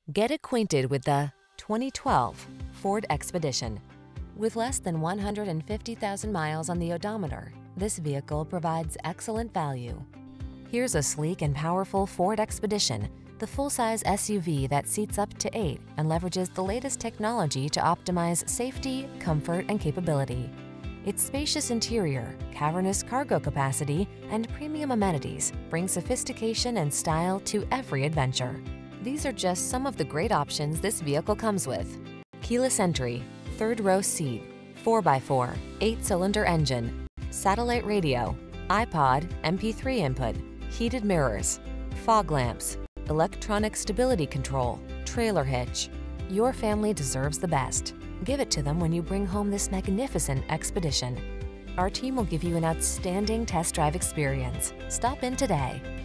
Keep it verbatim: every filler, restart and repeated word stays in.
Get acquainted with the twenty twelve Ford Expedition. With less than one hundred fifty thousand miles on the odometer, this vehicle provides excellent value. Here's a sleek and powerful Ford Expedition, the full-size S U V that seats up to eight and leverages the latest technology to optimize safety, comfort, and capability. Its spacious interior, cavernous cargo capacity, and premium amenities bring sophistication and style to every adventure. These are just some of the great options this vehicle comes with: keyless entry, third row seat, four by four, eight cylinder engine, satellite radio, iPod, M P three input, heated mirrors, fog lamps, electronic stability control, trailer hitch. Your family deserves the best. Give it to them when you bring home this magnificent Expedition. Our team will give you an outstanding test drive experience. Stop in today.